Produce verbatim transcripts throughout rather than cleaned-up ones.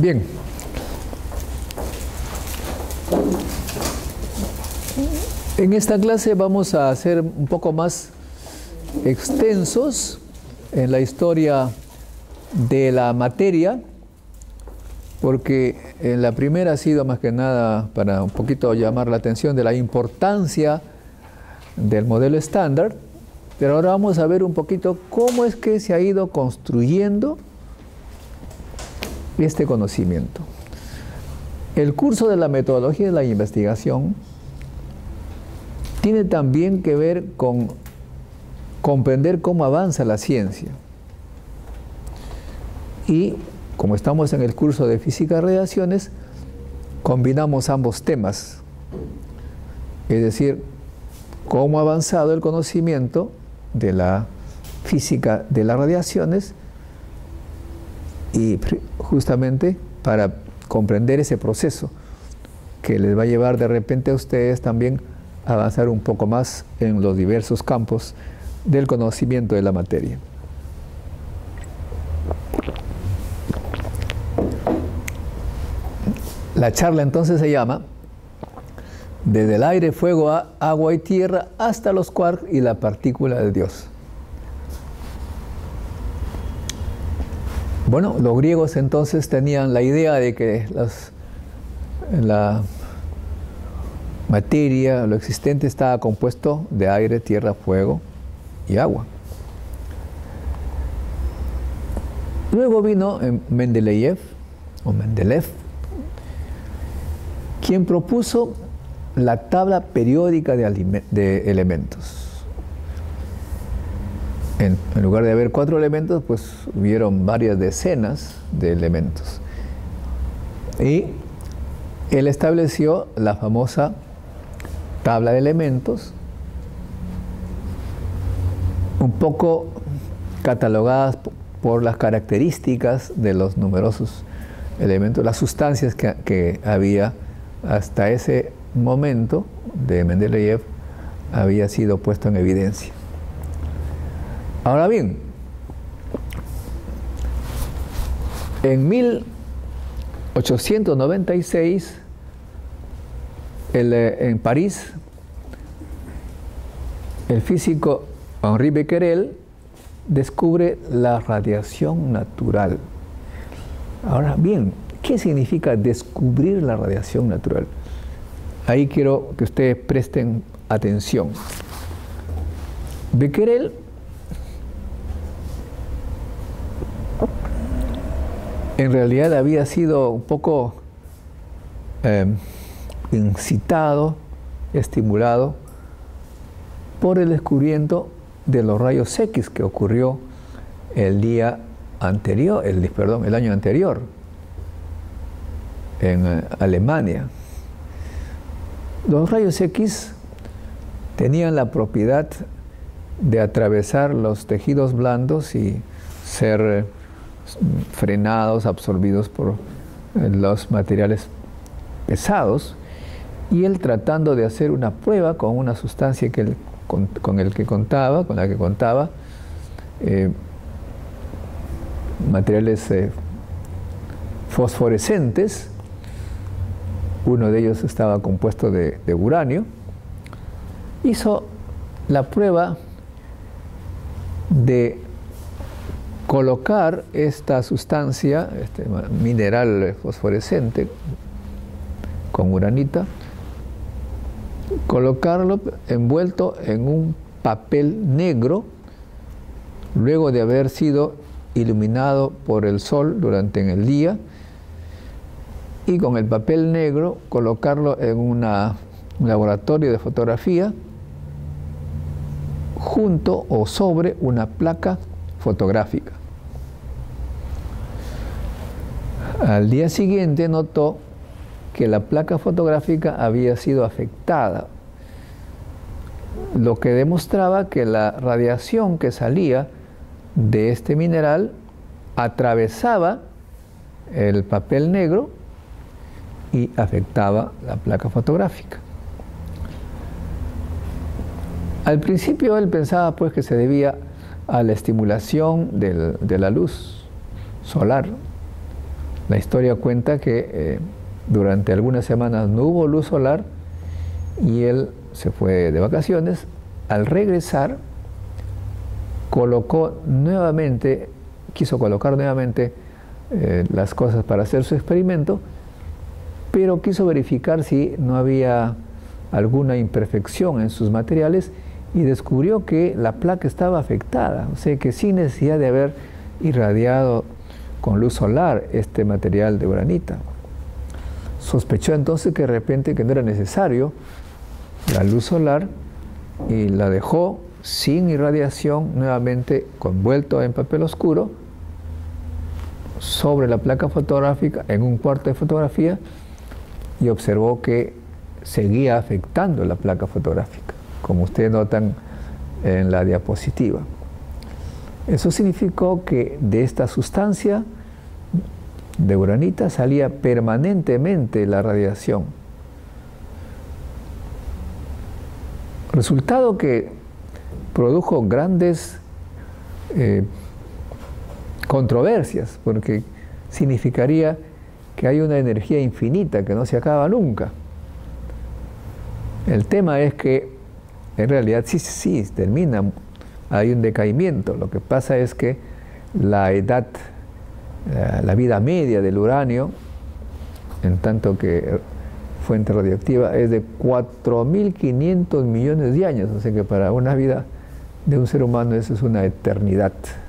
Bien. En esta clase vamos a ser un poco más extensos en la historia de la materia, porque en la primera ha sido más que nada para un poquito llamar la atención de la importancia del modelo estándar, pero ahora vamos a ver un poquito cómo es que se ha ido construyendo este conocimiento. El curso de la metodología de la investigación tiene también que ver con comprender cómo avanza la ciencia. Y como estamos en el curso de física de radiaciones, combinamos ambos temas. Es decir, cómo ha avanzado el conocimiento de la física de las radiaciones y justamente para comprender ese proceso que les va a llevar de repente a ustedes también a avanzar un poco más en los diversos campos del conocimiento de la materia. La charla entonces se llama Desde el aire, fuego, agua y tierra hasta los quarks y la partícula de Dios. Bueno, los griegos entonces tenían la idea de que las, la materia, lo existente, estaba compuesto de aire, tierra, fuego y agua. Luego vino Mendeleev, o Mendeleev, quien propuso la tabla periódica de, de elementos. En, en lugar de haber cuatro elementos, pues hubieron varias decenas de elementos. Y él estableció la famosa tabla de elementos, un poco catalogadas por las características de los numerosos elementos, las sustancias que, que había hasta ese momento de Mendeleev había sido puesto en evidencia. Ahora bien, en mil ochocientos noventa y seis, el, en París, el físico Henri Becquerel descubre la radiación natural. Ahora bien, ¿qué significa descubrir la radiación natural? Ahí quiero que ustedes presten atención. Becquerel en realidad había sido un poco eh, incitado, estimulado por el descubrimiento de los rayos X que ocurrió el día anterior, el, perdón, el año anterior en eh, Alemania. Los rayos X tenían la propiedad de atravesar los tejidos blandos y ser eh, frenados, absorbidos por eh, los materiales pesados, y él tratando de hacer una prueba con una sustancia que él, con, con el que contaba, con la que contaba, eh, materiales eh, fosforescentes. Uno de ellos estaba compuesto de, de uranio. Hizo la prueba de colocar esta sustancia, este mineral fosforescente con uranita, colocarlo envuelto en un papel negro luego de haber sido iluminado por el sol durante el día, y con el papel negro colocarlo en una, un laboratorio de fotografía junto o sobre una placa fotográfica. Al día siguiente notó que la placa fotográfica había sido afectada, lo que demostraba que la radiación que salía de este mineral atravesaba el papel negro y afectaba la placa fotográfica. Al principio él pensaba pues que se debía a la estimulación del, de la luz solar, La historia cuenta que eh, durante algunas semanas no hubo luz solar y él se fue de vacaciones. Al regresar, colocó nuevamente, quiso colocar nuevamente eh, las cosas para hacer su experimento, pero quiso verificar si no había alguna imperfección en sus materiales y descubrió que la placa estaba afectada, o sea que sin necesidad de haber irradiado con luz solar este material de uranita. Sospechó entonces que de repente que no era necesario la luz solar y la dejó sin irradiación nuevamente envuelto en papel oscuro sobre la placa fotográfica en un cuarto de fotografía y observó que seguía afectando la placa fotográfica, como ustedes notan en la diapositiva. Eso significó que de esta sustancia de uranita salía permanentemente la radiación. Resultado que produjo grandes eh, controversias, porque significaría que hay una energía infinita que no se acaba nunca. El tema es que en realidad sí, sí, termina, hay un decaimiento. Lo que pasa es que la edad, la vida media del uranio, en tanto que fuente radioactiva, es de cuatro mil quinientos millones de años, o sea que para una vida de un ser humano eso es una eternidad.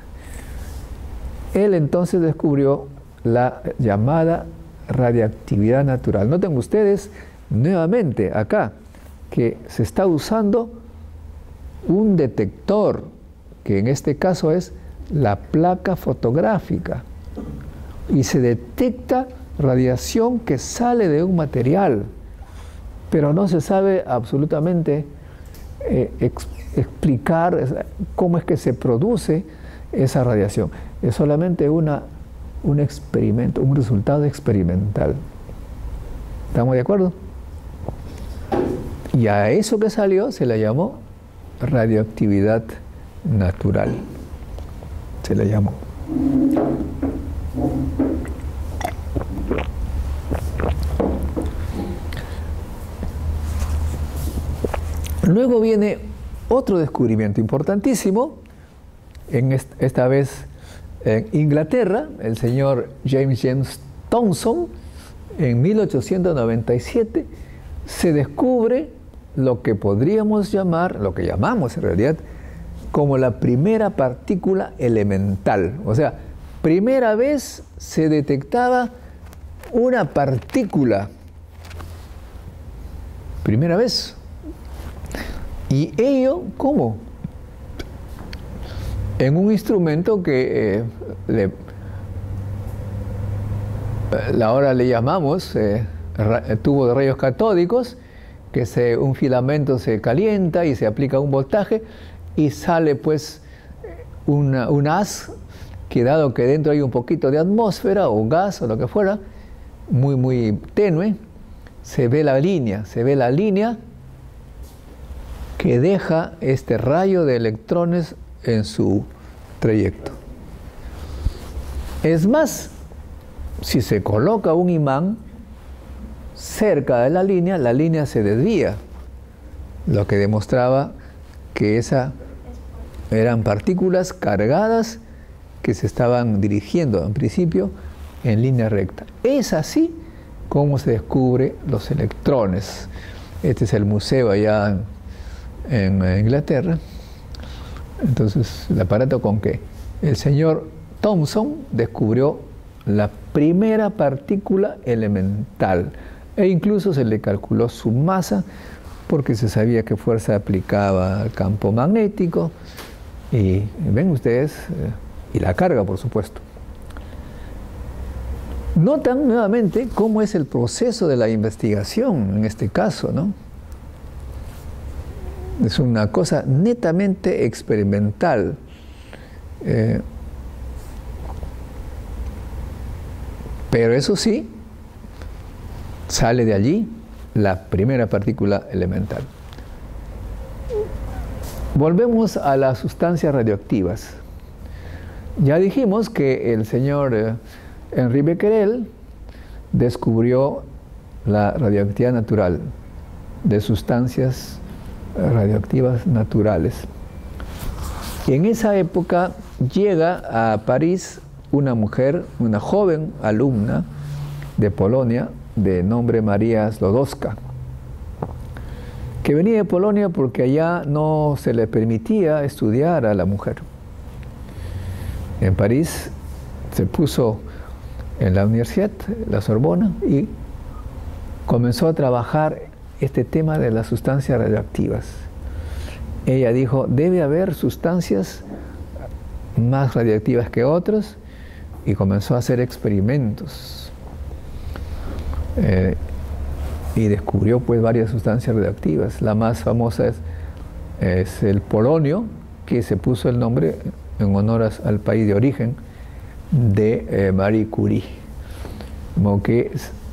Él entonces descubrió la llamada radiactividad natural. Noten ustedes nuevamente acá que se está usando un detector, que en este caso es la placa fotográfica, y se detecta radiación que sale de un material, pero no se sabe absolutamente eh, ex, explicar cómo es que se produce esa radiación. Es solamente una, un experimento, un resultado experimental. ¿Estamos de acuerdo? Y a eso que salió se le llamó radioactividad natural. Se le llamó. Luego viene otro descubrimiento importantísimo, en esta, esta vez en Inglaterra, el señor James James Thomson, en mil ochocientos noventa y siete, se descubre lo que podríamos llamar, lo que llamamos en realidad, como la primera partícula elemental. O sea, primera vez se detectaba una partícula. Primera vez. ¿Y ello cómo? En un instrumento que eh, le, ahora le llamamos eh, tubo de rayos catódicos, que se, un filamento se calienta y se aplica un voltaje y sale pues una, un haz que, dado que dentro hay un poquito de atmósfera o gas o lo que fuera, muy muy tenue, se ve la línea, se ve la línea que deja este rayo de electrones en su trayecto. Es más, si se coloca un imán cerca de la línea, la línea se desvía, lo que demostraba que esas eran partículas cargadas que se estaban dirigiendo en principio en línea recta. Es así como se descubre los electrones. Este es el museo allá en, en Inglaterra. Entonces, el aparato con que el señor Thomson descubrió la primera partícula elemental, e incluso se le calculó su masa porque se sabía qué fuerza aplicaba al campo magnético y ven ustedes, eh, y la carga, por supuesto. Notan nuevamente cómo es el proceso de la investigación en este caso, ¿no? Es una cosa netamente experimental. Eh, pero eso sí, sale de allí la primera partícula elemental. Volvemos a las sustancias radioactivas. Ya dijimos que el señor eh, Henri Becquerel descubrió la radioactividad natural de sustancias radioactivas naturales. Y en esa época llega a París una mujer, una joven alumna de Polonia, de nombre María Sklodowska, que venía de Polonia porque allá no se le permitía estudiar a la mujer. En París se puso en la universidad, la Sorbona, y comenzó a trabajar este tema de las sustancias radioactivas. Ella dijo, debe haber sustancias más radiactivas que otras, y comenzó a hacer experimentos. Eh, y descubrió pues varias sustancias radioactivas. La más famosa es, es el polonio, que se puso el nombre en honor a, al país de origen de eh, Marie Curie. Como que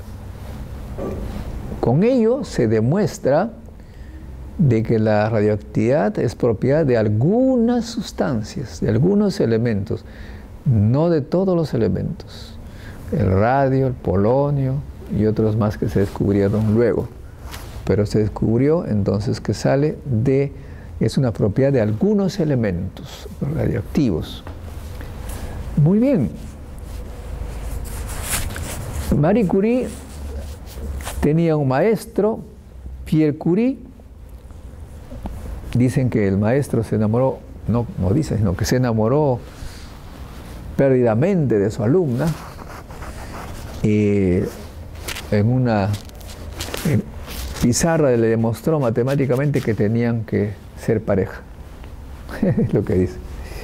con ello se demuestra de que la radioactividad es propiedad de algunas sustancias, de algunos elementos, no de todos los elementos. El radio, el polonio y otros más que se descubrieron luego. Pero se descubrió entonces que sale de, es una propiedad de algunos elementos radioactivos. Muy bien. Marie Curie tenía un maestro, Pierre Curie. Dicen que el maestro se enamoró, no, no dicen, sino que se enamoró perdidamente de su alumna. Y en una en pizarra le demostró matemáticamente que tenían que ser pareja. Es lo que dice.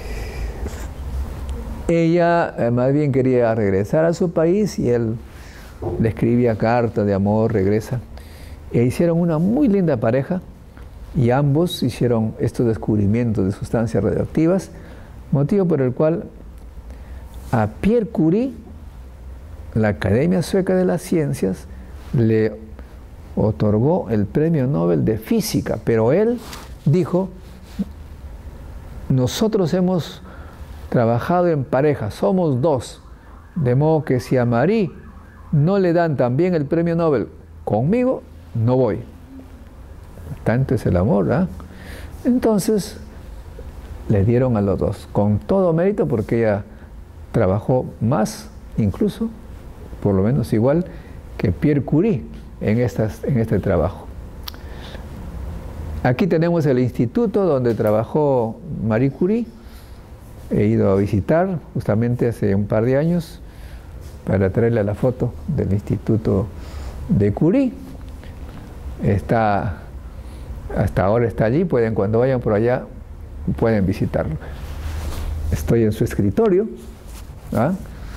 Ella eh, más bien quería regresar a su país y él le escribía cartas de amor, regresa. E hicieron una muy linda pareja y ambos hicieron estos descubrimientos de sustancias radioactivas, motivo por el cual a Pierre Curie la Academia Sueca de las Ciencias le otorgó el Premio Nobel de Física, pero él dijo, nosotros hemos trabajado en pareja, somos dos, de modo que si a Marie no le dan también el Premio Nobel conmigo, no voy. Tanto es el amor, ¿eh? Entonces le dieron a los dos, con todo mérito, porque ella trabajó más, incluso, por lo menos igual, que Pierre Curie en, estas, en este trabajo. Aquí tenemos el instituto donde trabajó Marie Curie. He ido a visitar justamente hace un par de años para traerle la foto del instituto de Curie. Está, hasta ahora está allí, pueden, cuando vayan por allá, pueden visitarlo. Estoy en su escritorio, ¿ah?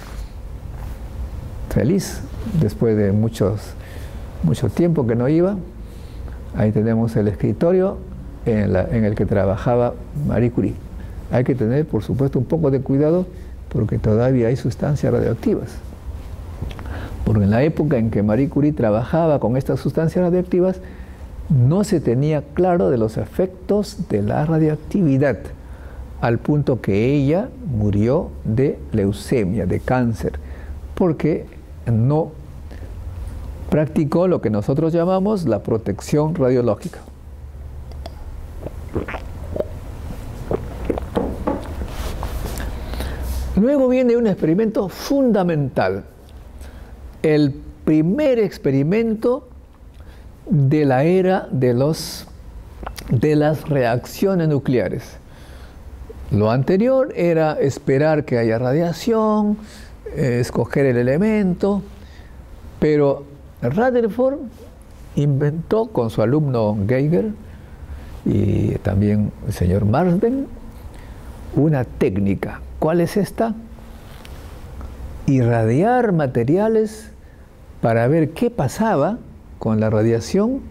Feliz, después de muchos, mucho tiempo que no iba. Ahí tenemos el escritorio en, la, en el que trabajaba Marie Curie. Hay que tener, por supuesto, un poco de cuidado porque todavía hay sustancias radioactivas. Porque en la época en que Marie Curie trabajaba con estas sustancias radioactivas, no se tenía claro de los efectos de la radioactividad, al punto que ella murió de leucemia, de cáncer, porque no practicó lo que nosotros llamamos la protección radiológica. Luego viene un experimento fundamental, el primer experimento de la era de, los, de las reacciones nucleares. Lo anterior era esperar que haya radiación, eh, escoger el elemento, pero Rutherford inventó con su alumno Geiger y también el señor Marsden una técnica. ¿Cuál es esta? Irradiar materiales para ver qué pasaba con la radiación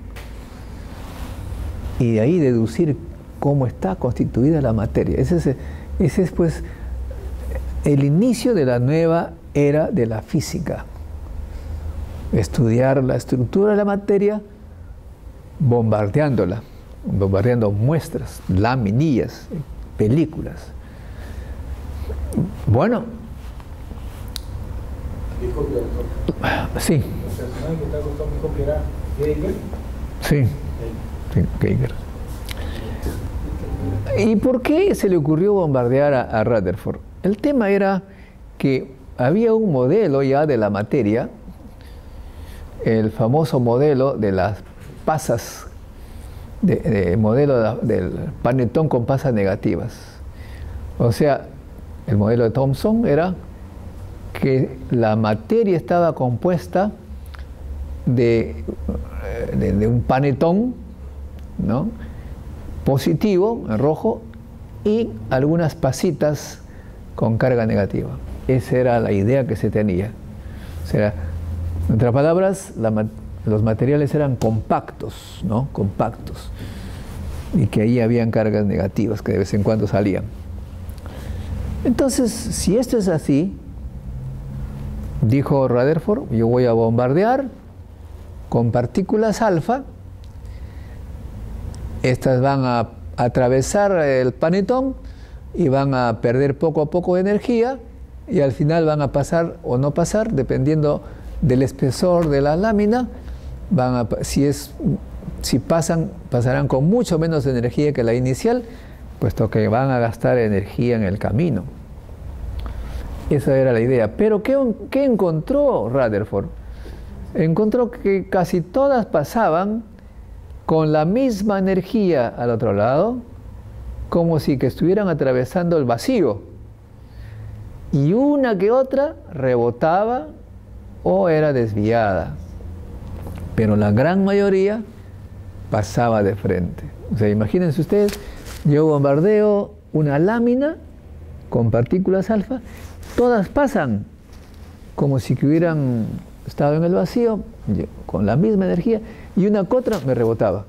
y de ahí deducir cómo está constituida la materia. Ese es, ese es pues el inicio de la nueva era de la física. Estudiar la estructura de la materia bombardeándola, bombardeando muestras, laminillas, películas. Bueno, Disculpe, doctor. Sí. El personaje que está con Tom Hopper era Geiger. Sí, sí, Geiger. ¿Y por qué se le ocurrió bombardear a, a Rutherford? El tema era que había un modelo ya de la materia, el famoso modelo de las pasas, de, de modelo de, del panetón con pasas negativas. O sea, el modelo de Thomson era que la materia estaba compuesta de, de, de un panetón, ¿no?, positivo, en rojo, y algunas pasitas con carga negativa. Esa era la idea que se tenía. O sea, en otras palabras, la, los materiales eran compactos, ¿no? Compactos. Y que ahí habían cargas negativas que de vez en cuando salían. Entonces, si esto es así, dijo Rutherford, yo voy a bombardear con partículas alfa. Estas van a atravesar el panetón y van a perder poco a poco energía y al final van a pasar o no pasar, dependiendo del espesor de la lámina. Van a, si, es, si pasan, pasarán con mucho menos energía que la inicial, puesto que van a gastar energía en el camino. Esa era la idea. Pero ¿qué, qué encontró Rutherford? Encontró que casi todas pasaban con la misma energía al otro lado, como si que estuvieran atravesando el vacío. Y una que otra rebotaba o era desviada. Pero la gran mayoría pasaba de frente. O sea, imagínense ustedes, yo bombardeo una lámina con partículas alfa, todas pasan como si que hubieran estado en el vacío, con la misma energía, y una que otra me rebotaba.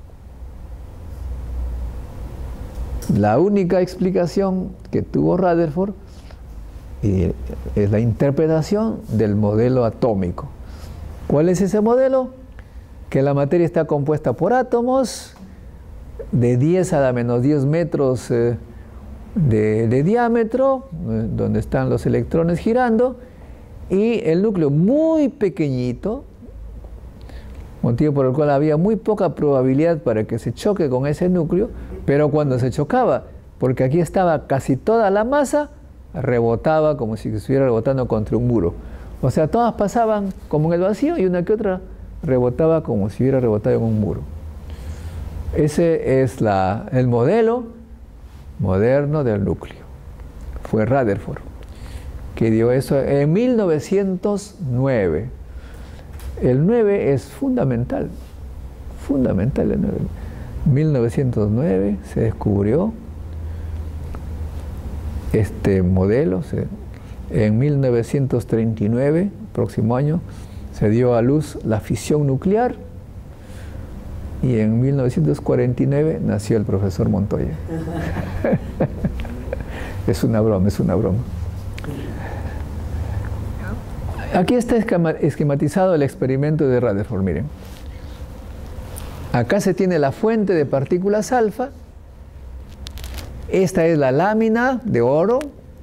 La única explicación que tuvo Rutherford y es la interpretación del modelo atómico. ¿Cuál es ese modelo? Que la materia está compuesta por átomos de diez a la menos diez metros eh, de, de diámetro, eh, donde están los electrones girando, y el núcleo muy pequeñito, motivo por el cual había muy poca probabilidad para que se choque con ese núcleo, pero cuando se chocaba, porque aquí estaba casi toda la masa, rebotaba como si estuviera rebotando contra un muro. O sea, todas pasaban como en el vacío y una que otra rebotaba como si hubiera rebotado en un muro. Ese es la, el modelo moderno del núcleo. Fue Rutherford que dio eso en mil novecientos nueve. El nueve es fundamental, fundamental el nueve. mil novecientos nueve se descubrió este modelo. Se, en mil novecientos treinta y nueve, próximo año, se dio a luz la fisión nuclear y en mil novecientos cuarenta y nueve nació el profesor Montoya. Es una broma, es una broma. Aquí está esquematizado el experimento de Rutherford, miren. Acá se tiene la fuente de partículas alfa. Esta es la lámina de oro.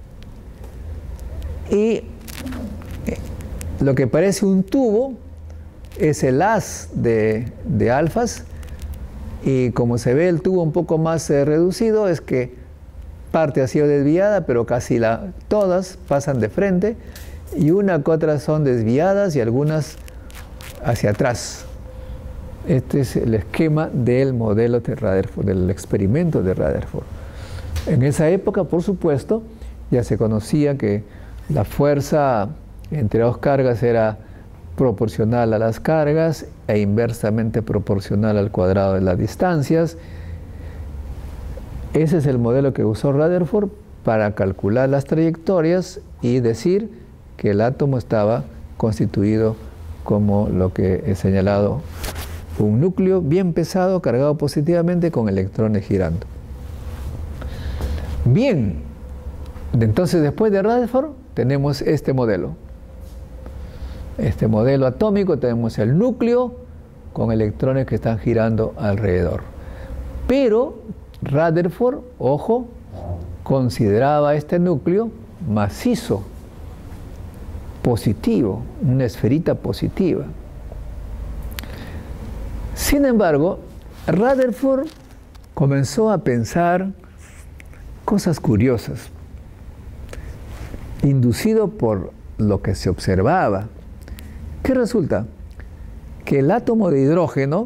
Y lo que parece un tubo es el haz de, de alfas. Y como se ve el tubo un poco más eh, reducido, es que parte ha sido desviada, pero casi la, todas pasan de frente. Y una que otra son desviadas y algunas hacia atrás. Este es el esquema del modelo de Rutherford, del experimento de Rutherford. En esa época, por supuesto, ya se conocía que la fuerza entre dos cargas era proporcional a las cargas e inversamente proporcional al cuadrado de las distancias. Ese es el modelo que usó Rutherford para calcular las trayectorias y decir que el átomo estaba constituido como lo que he señalado, un núcleo bien pesado cargado positivamente con electrones girando. Bien, entonces después de Rutherford tenemos este modelo. Este modelo atómico, tenemos el núcleo con electrones que están girando alrededor. Pero Rutherford, ojo, consideraba este núcleo macizo. positivo, una esferita positiva. Sin embargo, Rutherford comenzó a pensar cosas curiosas, inducido por lo que se observaba. ¿Qué resulta? Que el átomo de hidrógeno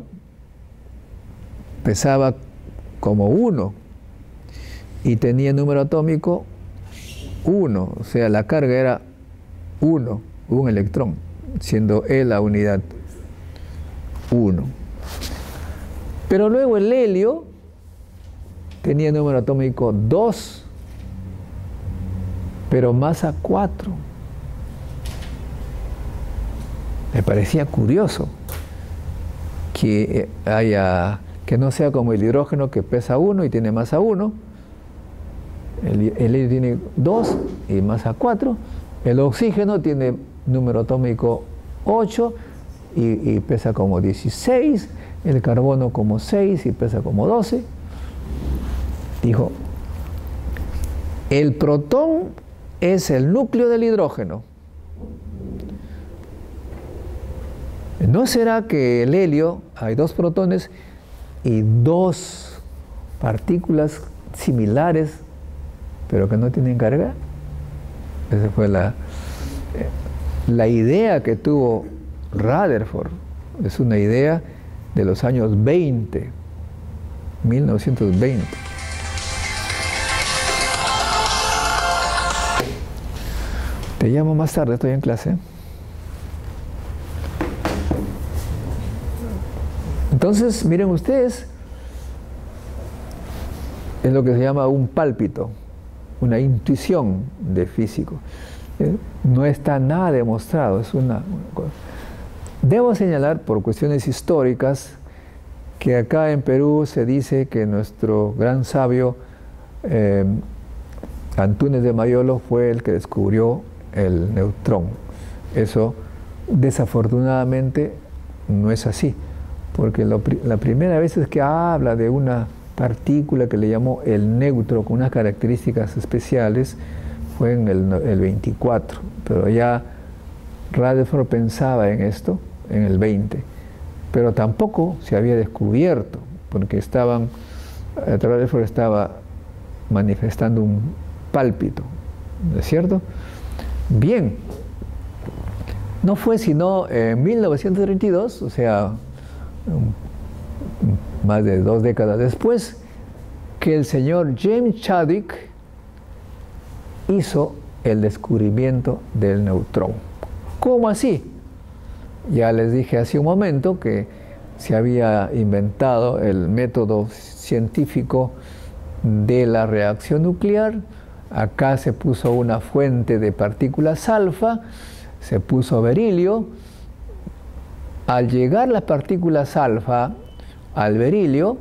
pesaba como uno y tenía número atómico uno, o sea, la carga era uno, un electrón, siendo E la unidad uno. Pero luego el helio tenía número atómico dos, pero masa cuatro. Me parecía curioso que haya, que no sea como el hidrógeno que pesa uno y tiene masa uno, el, el helio tiene dos y masa cuatro, el oxígeno tiene número atómico ocho y, y pesa como dieciséis, el carbono como seis y pesa como doce. Dijo, el protón es el núcleo del hidrógeno. ¿No será que el helio hay dos protones y dos partículas similares, pero que no tienen carga? Esa fue la, la idea que tuvo Rutherford. Es una idea de los años veinte, mil novecientos veinte. Te llamo más tarde, estoy en clase. Entonces, miren ustedes, es lo que se llama un pálpito, una intuición de físico. ¿Eh? No está nada demostrado, es una, una cosa. Debo señalar, por cuestiones históricas, que acá en Perú se dice que nuestro gran sabio eh, Antúnez de Mayolo fue el que descubrió el neutrón. Eso, desafortunadamente, no es así. Porque lo, la primera vez es que habla de una partícula que le llamó el neutro con unas características especiales fue en el, el veinticuatro, pero ya Rutherford pensaba en esto en el veinte, pero tampoco se había descubierto, porque estaban, Rutherford estaba manifestando un pálpito, ¿no es cierto? Bien, no fue sino en mil novecientos treinta y dos, o sea, más de dos décadas después, que el señor James Chadwick hizo el descubrimiento del neutrón. ¿Cómo así? Ya les dije hace un momento que se había inventado el método científico de la reacción nuclear. Acá se puso una fuente de partículas alfa, se puso berilio. Al llegar las partículas alfa al berilio,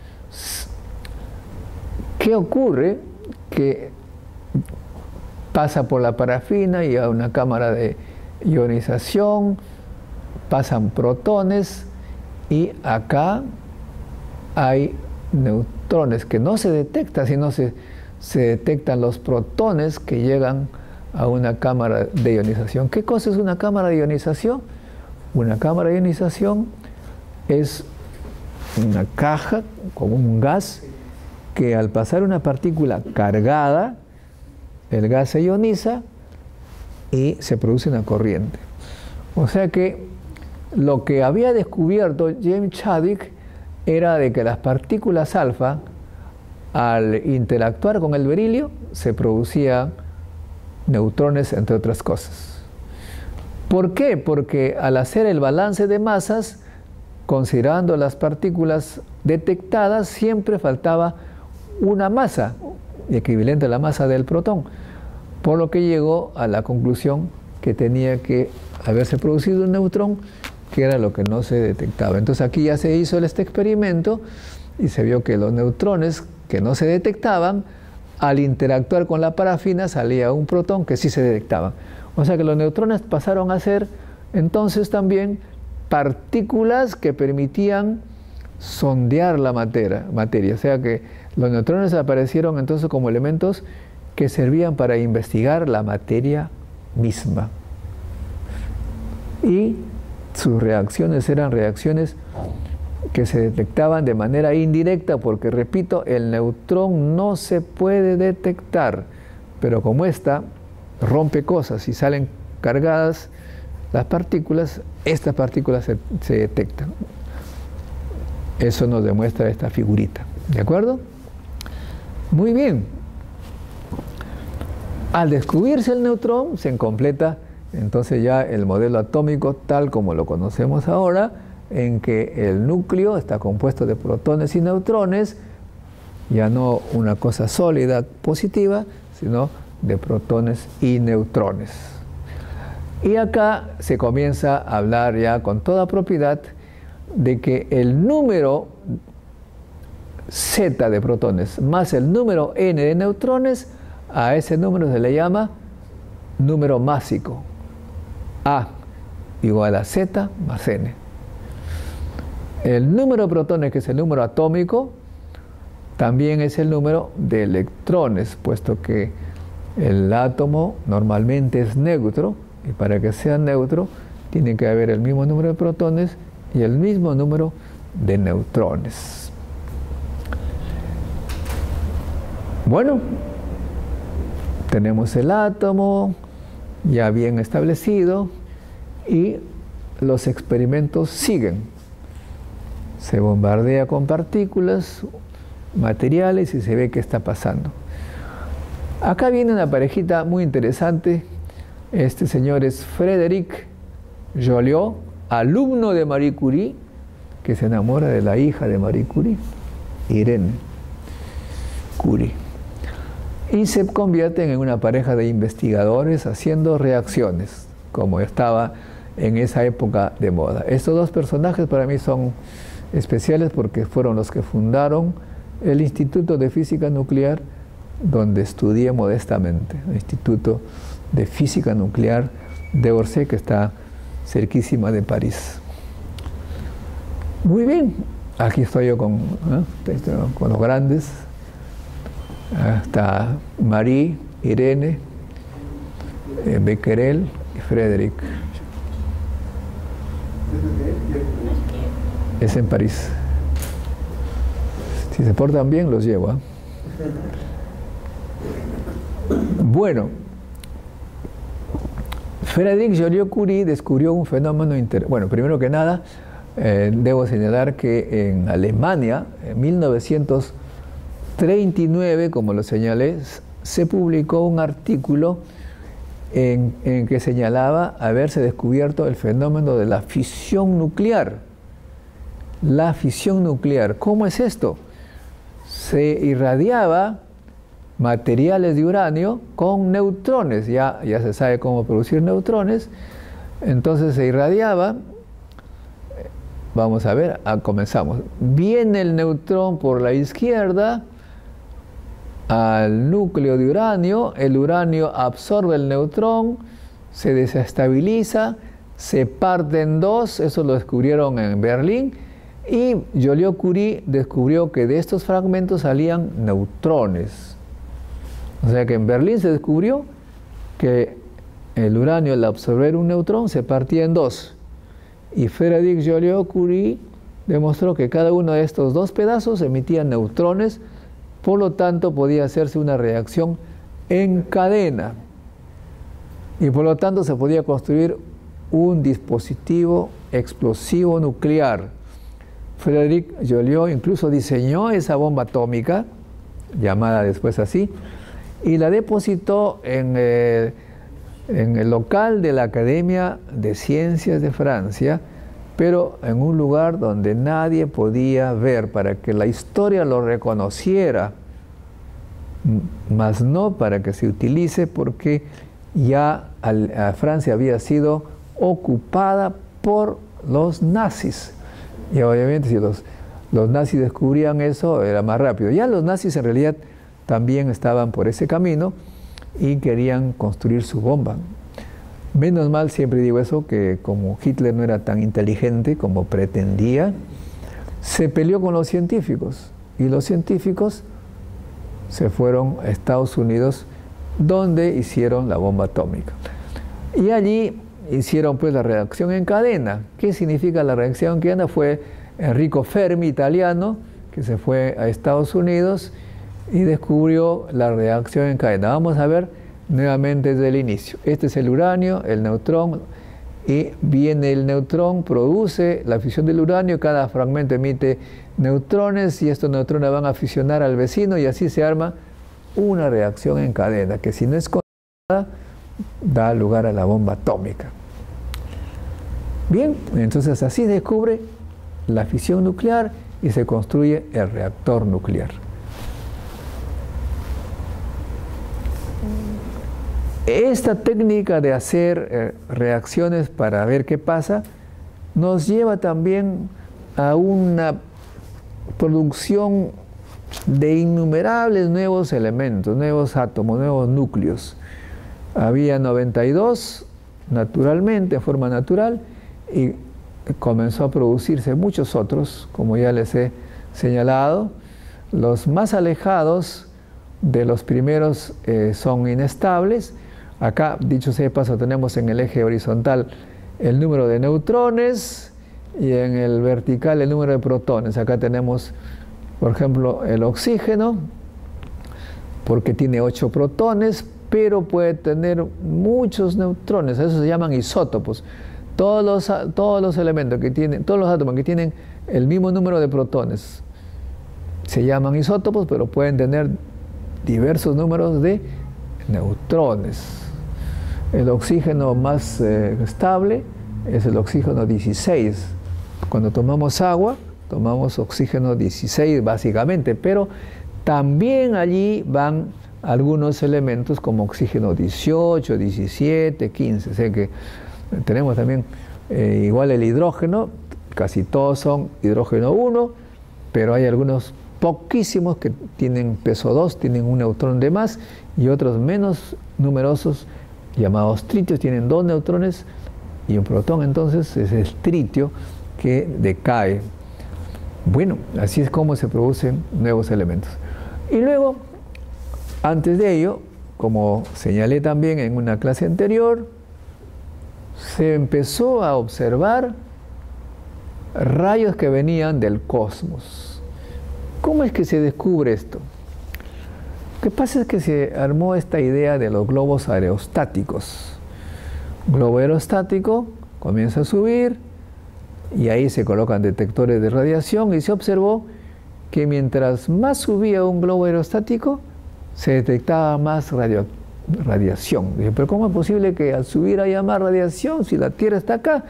¿qué ocurre? Que pasa por la parafina y a una cámara de ionización, pasan protones y acá hay neutrones que no se detectan, sino se, se detectan los protones que llegan a una cámara de ionización. ¿Qué cosa es una cámara de ionización? Una cámara de ionización es una caja con un gas que al pasar una partícula cargada, el gas se ioniza y se produce una corriente. O sea que lo que había descubierto James Chadwick era de que las partículas alfa, al interactuar con el berilio, se producían neutrones, entre otras cosas. ¿Por qué? Porque al hacer el balance de masas, considerando las partículas detectadas, siempre faltaba una masa equivalente a la masa del protón, por lo que llegó a la conclusión que tenía que haberse producido un neutrón, que era lo que no se detectaba. Entonces aquí ya se hizo este experimento y se vio que los neutrones que no se detectaban, al interactuar con la parafina salía un protón que sí se detectaba. O sea que los neutrones pasaron a ser entonces también partículas que permitían sondear la materia, materia. O sea que los neutrones aparecieron entonces como elementos que servían para investigar la materia misma. y sus reacciones eran reacciones que se detectaban de manera indirecta porque, repito, el neutrón no se puede detectar, pero como esta rompe cosas y salen cargadas las partículas, estas partículas se, se detectan. Eso nos demuestra esta figurita, ¿de acuerdo? Muy bien. Al descubrirse el neutrón, se completa entonces ya el modelo atómico tal como lo conocemos ahora, en que el núcleo está compuesto de protones y neutrones, ya no una cosa sólida positiva, sino de protones y neutrones. Y acá se comienza a hablar ya con toda propiedad de que el número Z de protones más el número N de neutrones, a ese número se le llama número másico. A igual a Z más N. El número de protones, que es el número atómico, también es el número de electrones, puesto que el átomo normalmente es neutro, y para que sea neutro tiene que haber el mismo número de protones y el mismo número de neutrones. Bueno, tenemos el átomo ya bien establecido y los experimentos siguen. Se bombardea con partículas, materiales y se ve qué está pasando. Acá viene una parejita muy interesante. Este señor es Frédéric Joliot, alumno de Marie Curie, que se enamora de la hija de Marie Curie, Irene Curie. Y se convierten en una pareja de investigadores haciendo reacciones, como estaba en esa época de moda. Estos dos personajes para mí son especiales porque fueron los que fundaron el Instituto de Física Nuclear, donde estudié modestamente, el Instituto de Física Nuclear de Orsay, que está cerquísima de París. Muy bien, aquí estoy yo con, ¿eh? con los grandes. Está Marie, Irene, eh, Becquerel y Frédéric. Es en París. Si se portan bien, los llevo. ¿eh? Bueno, Frédéric Joliot-Curie descubrió un fenómeno interesante. Bueno, primero que nada, eh, debo señalar que en Alemania, en mil novecientos treinta y nueve, como lo señalé, se publicó un artículo en, en que señalaba haberse descubierto el fenómeno de la fisión nuclear. La fisión nuclear, ¿cómo es esto? Se irradiaba materiales de uranio con neutrones, ya, ya se sabe cómo producir neutrones, entonces se irradiaba. Vamos a ver, ah, comenzamos. Viene el neutrón por la izquierda al núcleo de uranio, el uranio absorbe el neutrón, se desestabiliza, se parte en dos, eso lo descubrieron en Berlín, y Joliot-Curie descubrió que de estos fragmentos salían neutrones. O sea que en Berlín se descubrió que el uranio, al absorber un neutrón, se partía en dos. Y Frédéric Joliot-Curie demostró que cada uno de estos dos pedazos emitía neutrones, por lo tanto podía hacerse una reacción en cadena. Y por lo tanto se podía construir un dispositivo explosivo nuclear. Frédéric Joliot incluso diseñó esa bomba atómica, llamada después así, y la depositó en, eh, en el local de la Academia de Ciencias de Francia, pero en un lugar donde nadie podía ver, para que la historia lo reconociera, mas no para que se utilice, porque ya al, a Francia había sido ocupada por los nazis. Y obviamente si los, los nazis descubrían eso, era más rápido. Ya los nazis en realidad también estaban por ese camino y querían construir su bomba. Menos mal, siempre digo eso, que como Hitler no era tan inteligente como pretendía, se peleó con los científicos. Y los científicos se fueron a Estados Unidos, donde hicieron la bomba atómica. Y allí hicieron pues la reacción en cadena. ¿Qué significa la reacción en cadena? Fue Enrico Fermi, italiano, que se fue a Estados Unidos y descubrió la reacción en cadena. Vamos a ver nuevamente desde el inicio. Este es el uranio, el neutrón, y viene el neutrón, produce la fisión del uranio, cada fragmento emite neutrones y estos neutrones van a fisionar al vecino y así se arma una reacción en cadena, que si no es controlada, da lugar a la bomba atómica. Bien, entonces así descubre la fisión nuclear y se construye el reactor nuclear. Esta técnica de hacer eh, reacciones para ver qué pasa nos lleva también a una producción de innumerables nuevos elementos, nuevos átomos, nuevos núcleos. Había noventa y dos naturalmente, de forma natural, y comenzó a producirse muchos otros, como ya les he señalado. Los más alejados de los primeros eh, son inestables. Acá, dicho sea de paso, tenemos en el eje horizontal el número de neutrones y en el vertical el número de protones. Acá tenemos, por ejemplo, el oxígeno, porque tiene ocho protones, pero puede tener muchos neutrones. Eso se llaman isótopos. Todos los, todos los elementos que tienen, todos los átomos que tienen el mismo número de protones se llaman isótopos, pero pueden tener diversos números de neutrones. El oxígeno más eh, estable es el oxígeno dieciséis. Cuando tomamos agua, tomamos oxígeno dieciséis básicamente, pero también allí van algunos elementos como oxígeno dieciocho, diecisiete, quince. O sea que tenemos también eh, igual el hidrógeno, casi todos son hidrógeno uno, pero hay algunos poquísimos que tienen peso dos, tienen un neutrón de más, y otros menos numerosos, llamados tritios, tienen dos neutrones y un protón. Entonces es el tritio que decae. Bueno, así es como se producen nuevos elementos. Y luego, antes de ello, como señalé también en una clase anterior, se empezó a observar rayos que venían del cosmos. ¿Cómo es que se descubre esto? Lo que pasa es que se armó esta idea de los globos aerostáticos. Globo aerostático comienza a subir y ahí se colocan detectores de radiación y se observó que mientras más subía un globo aerostático, se detectaba más radio, radiación. Dije, pero ¿cómo es posible que al subir haya más radiación si la Tierra está acá?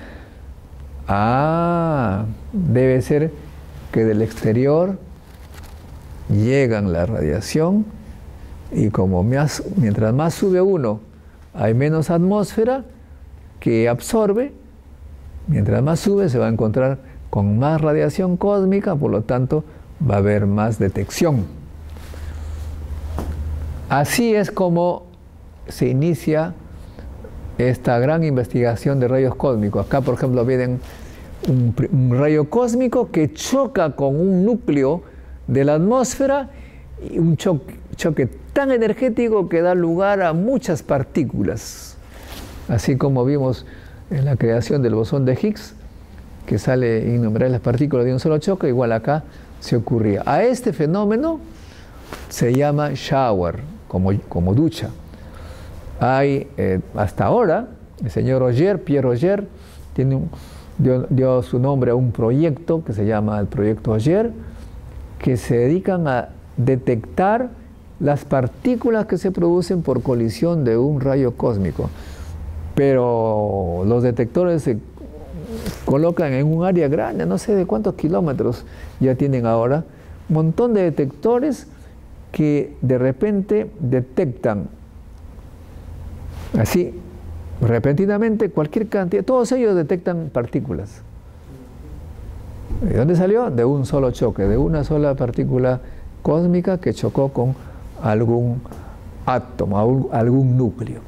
Ah, debe ser que del exterior llegan la radiación y como más, mientras más sube uno, hay menos atmósfera que absorbe. Mientras más sube, se va a encontrar con más radiación cósmica, por lo tanto, va a haber más detección. Así es como se inicia esta gran investigación de rayos cósmicos. Acá, por ejemplo, vienen un, un rayo cósmico que choca con un núcleo de la atmósfera y un choque, choque tan energético que da lugar a muchas partículas. Así como vimos en la creación del bosón de Higgs, que sale innumerables partículas de un solo choque, igual acá se ocurría. A este fenómeno se llama shower, como, como ducha. Hay, eh, hasta ahora, el señor Roger, Pierre Roger, tiene un, dio, dio su nombre a un proyecto que se llama el Proyecto Roger, que se dedican a detectar las partículas que se producen por colisión de un rayo cósmico. Pero los detectores se colocan en un área grande, no sé de cuántos kilómetros ya tienen ahora, un montón de detectores que de repente detectan así, repentinamente, cualquier cantidad, todos ellos detectan partículas. ¿De dónde salió? De un solo choque, de una sola partícula cósmica que chocó con algún átomo, algún núcleo.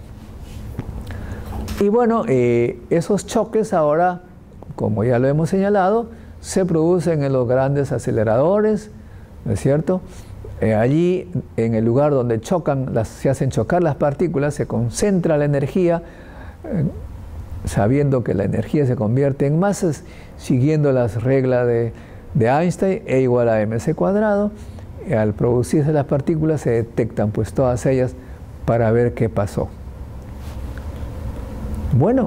Y bueno, eh, esos choques ahora, como ya lo hemos señalado, se producen en los grandes aceleradores, ¿no es cierto? Eh, allí, en el lugar donde chocan, las, se hacen chocar las partículas, se concentra la energía, eh, sabiendo que la energía se convierte en masas, siguiendo las reglas de, de Einstein, E igual a mc cuadrado. Al producirse las partículas se detectan pues todas ellas para ver qué pasó. Bueno,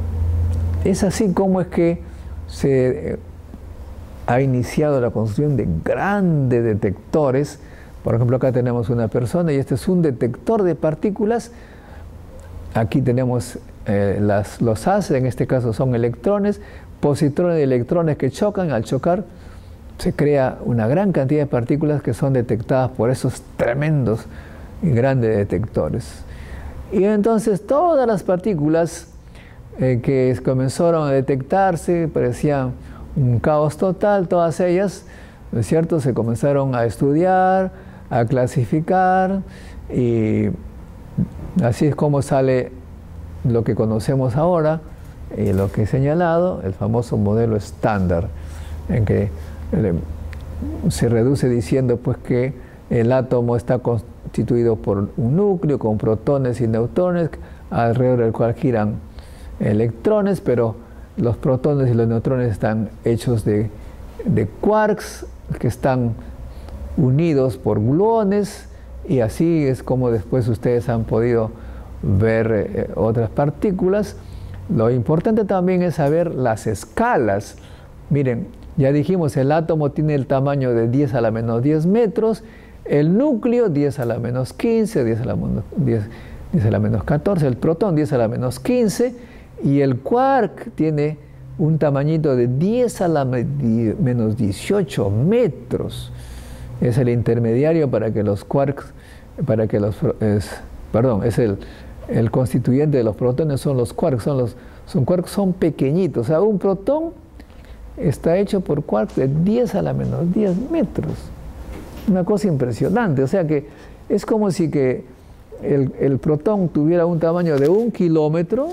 es así como es que se ha iniciado la construcción de grandes detectores. Por ejemplo, acá tenemos una persona y este es un detector de partículas. Aquí tenemos eh, las, los haces, en este caso son electrones, positrones y electrones que chocan. Al chocar se crea una gran cantidad de partículas que son detectadas por esos tremendos y grandes detectores. Y entonces todas las partículas eh, que comenzaron a detectarse parecían un caos total, todas ellas, ¿no es cierto?, se comenzaron a estudiar, a clasificar, y así es como sale lo que conocemos ahora, y lo que he señalado, el famoso modelo estándar, en que eh, se reduce diciendo pues que el átomo está constituido por un núcleo con protones y neutrones, alrededor del cual giran electrones, pero los protones y los neutrones están hechos de, de quarks que están unidos por gluones, y así es como después ustedes han podido ver eh, otras partículas. Lo importante también es saber las escalas. Miren, ya dijimos, el átomo tiene el tamaño de diez a la menos diez metros, el núcleo diez a la menos quince, diez a la menos, diez, diez a la menos catorce, el protón diez a la menos quince, y el quark tiene un tamañito de diez a la menos dieciocho metros. Es el intermediario para que los quarks, para que los, es, perdón, es el, el constituyente de los protones son los quarks, son los son quarks son pequeñitos. O sea, un protón está hecho por quarks de diez a la menos diez metros. Una cosa impresionante. O sea que es como si que el, el protón tuviera un tamaño de un kilómetro,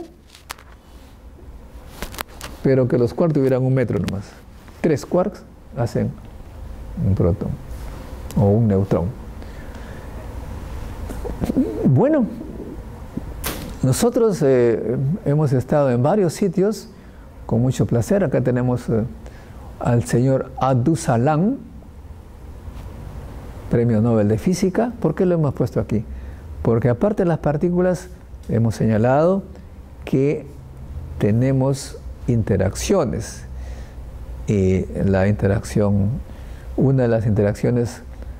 pero que los quarks tuvieran un metro nomás. Tres quarks hacen un protón o un neutrón. Bueno, nosotros eh, hemos estado en varios sitios con mucho placer. Acá tenemos eh, al señor Abdus Salam, Premio Nobel de Física. ¿Por qué lo hemos puesto aquí? Porque aparte de las partículas, hemos señalado que tenemos interacciones. Y la interacción, una de las interacciones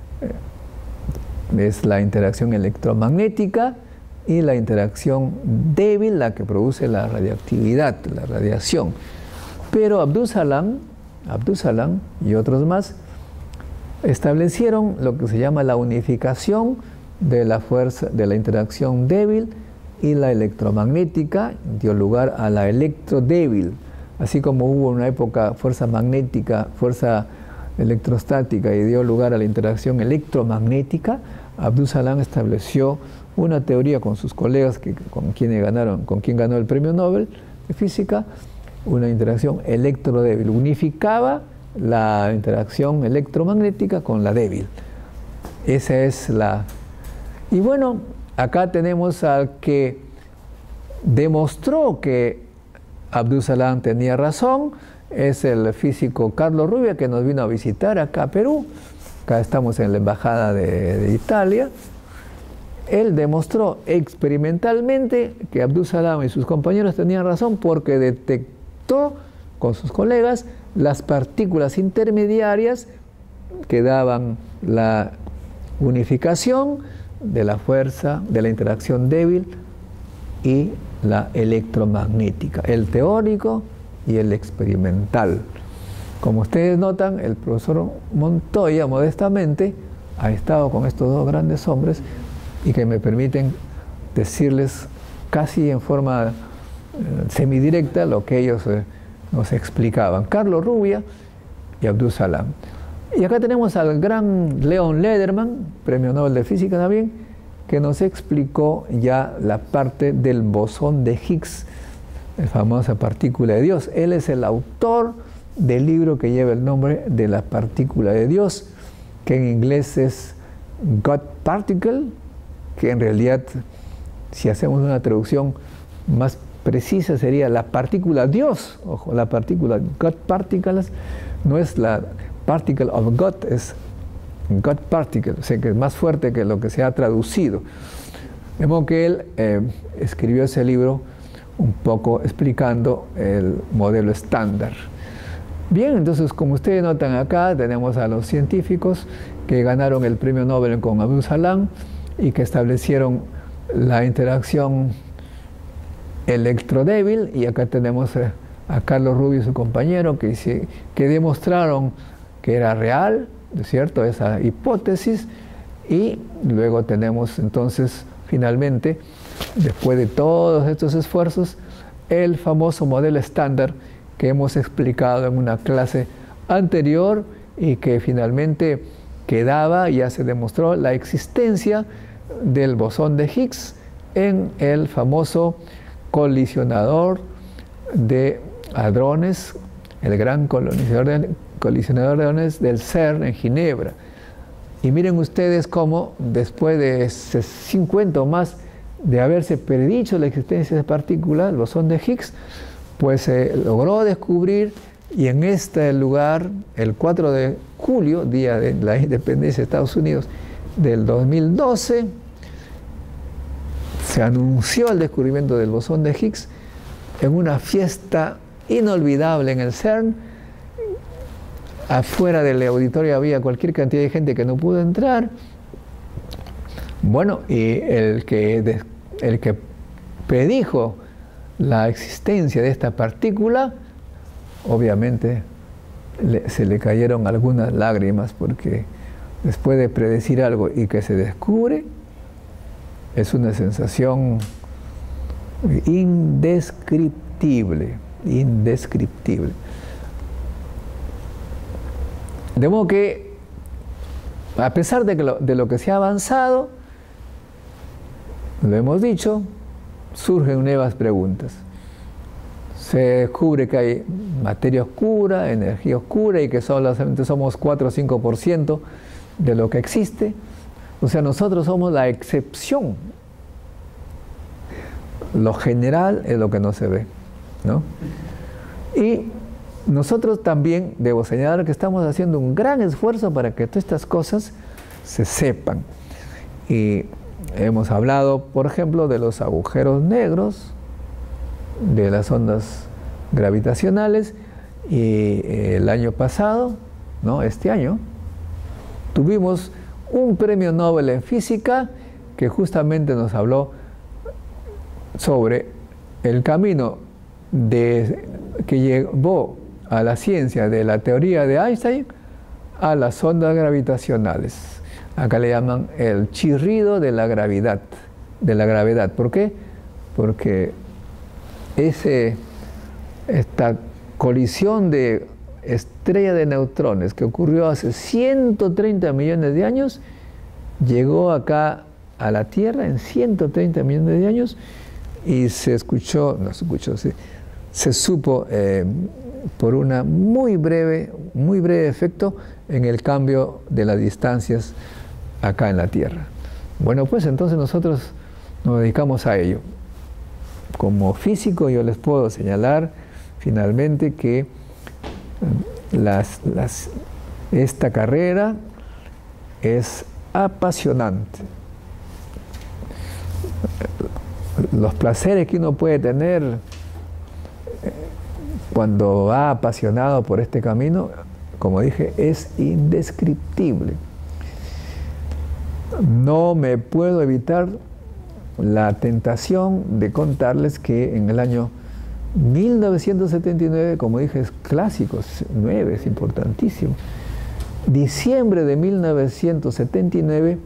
eh, es la interacción electromagnética y la interacción débil, la que produce la radioactividad, la radiación. Pero Abdus Salam, Abdus Salam y otros más establecieron lo que se llama la unificación de la fuerza, de la interacción débil y la electromagnética, dio lugar a la electrodébil. Así como hubo en una época fuerza magnética, fuerza electrostática y dio lugar a la interacción electromagnética, Abdus Salam estableció una teoría con sus colegas que, con, quienes ganaron, con quien ganó el Premio Nobel de Física, una interacción electrodébil. Unificaba la interacción electromagnética con la débil. Esa es la... Y bueno, acá tenemos al que demostró que Abdus Salam tenía razón, es el físico Carlos Rubbia, que nos vino a visitar acá a Perú. Acá estamos en la Embajada de, de Italia. Él demostró experimentalmente que Abdus Salam y sus compañeros tenían razón porque detectó con sus colegas las partículas intermediarias que daban la unificación de la fuerza, de la interacción débil y la electromagnética, el teórico y el experimental. Como ustedes notan, el profesor Montoya modestamente ha estado con estos dos grandes hombres y que me permiten decirles casi en forma eh, semidirecta lo que ellos eh, nos explicaban. Carlos Rubbia y Abdus Salam. Y acá tenemos al gran Leon Lederman, Premio Nobel de Física también, que nos explicó ya la parte del bosón de Higgs, la famosa partícula de Dios. Él es el autor del libro que lleva el nombre de la partícula de Dios, que en inglés es God Particle, que en realidad, si hacemos una traducción más precisa sería la partícula Dios. Ojo, la partícula God particles no es la particle of God, es God particle, o sea que es más fuerte que lo que se ha traducido. De modo que él eh, escribió ese libro un poco explicando el modelo estándar. Bien, entonces como ustedes notan acá, tenemos a los científicos que ganaron el premio Nobel con Abdul Salam y que establecieron la interacción electrodébil, y acá tenemos eh, a Carlos Rubio y su compañero que, que demostraron que era real, ¿no es cierto?, esa hipótesis. Y luego tenemos entonces finalmente, después de todos estos esfuerzos, el famoso modelo estándar que hemos explicado en una clase anterior y que finalmente quedaba, ya se demostró la existencia del bosón de Higgs en el famoso colisionador de hadrones, el gran colisionador de, colisionador de hadrones del CERN en Ginebra. Y miren ustedes cómo después de cincuenta o más de haberse predicho la existencia de partículas, el bosón de Higgs, pues se logró descubrir, y en este lugar, el cuatro de julio, día de la independencia de Estados Unidos del dos mil doce, se anunció el descubrimiento del bosón de Higgs en una fiesta inolvidable en el CERN. Afuera del auditorio había cualquier cantidad de gente que no pudo entrar. Bueno, y el que, el que predijo la existencia de esta partícula, obviamente le, se le cayeron algunas lágrimas, porque después de predecir algo y que se descubre, es una sensación indescriptible, indescriptible. De modo que, a pesar de, que lo, de lo que se ha avanzado, lo hemos dicho, surgen nuevas preguntas. Se descubre que hay materia oscura, energía oscura, y que solamente somos cuatro o cinco por ciento de lo que existe. O sea, nosotros somos la excepción. Lo general es lo que no se ve, ¿no? Y nosotros también, debo señalar que estamos haciendo un gran esfuerzo para que todas estas cosas se sepan. Y hemos hablado, por ejemplo, de los agujeros negros, de las ondas gravitacionales, y el año pasado, ¿no?, este año, tuvimos un premio Nobel en física que justamente nos habló sobre el camino de, que llevó a la ciencia de la teoría de Einstein a las ondas gravitacionales. Acá le llaman el chirrido de la gravedad, de la gravedad. ¿Por qué? Porque ese, esta colisión de estrella de neutrones que ocurrió hace ciento treinta millones de años, llegó acá a la Tierra en ciento treinta millones de años, y se escuchó, no se escuchó, se, se supo eh, por una muy breve, muy breve efecto en el cambio de las distancias acá en la Tierra. Bueno, pues entonces nosotros nos dedicamos a ello. Como físico yo les puedo señalar finalmente que las, las, esta carrera es apasionante. Los placeres que uno puede tener cuando va apasionado por este camino, como dije, es indescriptible. No me puedo evitar la tentación de contarles que en el año mil novecientos setenta y nueve, como dije, es clásico, nueve, es importantísimo. Diciembre de mil novecientos setenta y nueve,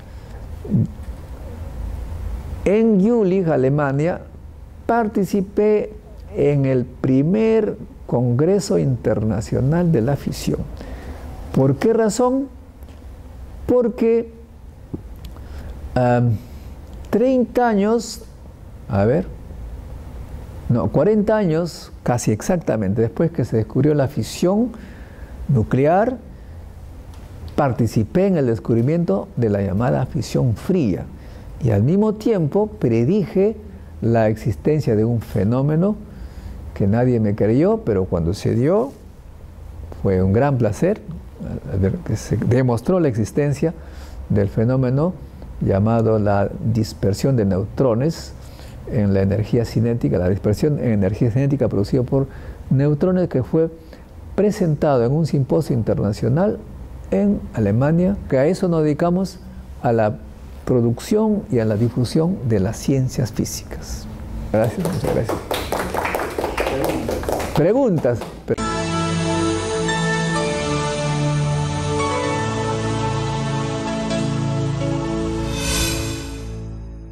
en Jülich, Alemania, participé en el primer Congreso Internacional de la Fisión. ¿Por qué razón? Porque um, treinta años, a ver, no, cuarenta años, casi exactamente, después que se descubrió la fisión nuclear, participé en el descubrimiento de la llamada fisión fría, y al mismo tiempo predije la existencia de un fenómeno que nadie me creyó, pero cuando se dio fue un gran placer al ver que se demostró la existencia del fenómeno llamado la dispersión de neutrones en la energía cinética, la dispersión en energía cinética producida por neutrones, que fue presentado en un simposio internacional en Alemania, que a eso nos dedicamos, a la producción y a la difusión de las ciencias físicas. Gracias, muchas gracias. Preguntas. Preguntas.